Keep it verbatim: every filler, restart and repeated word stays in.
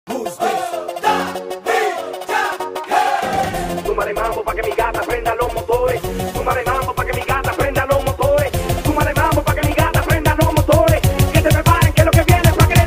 Who's this? Túmbale mambo pa' que mi gata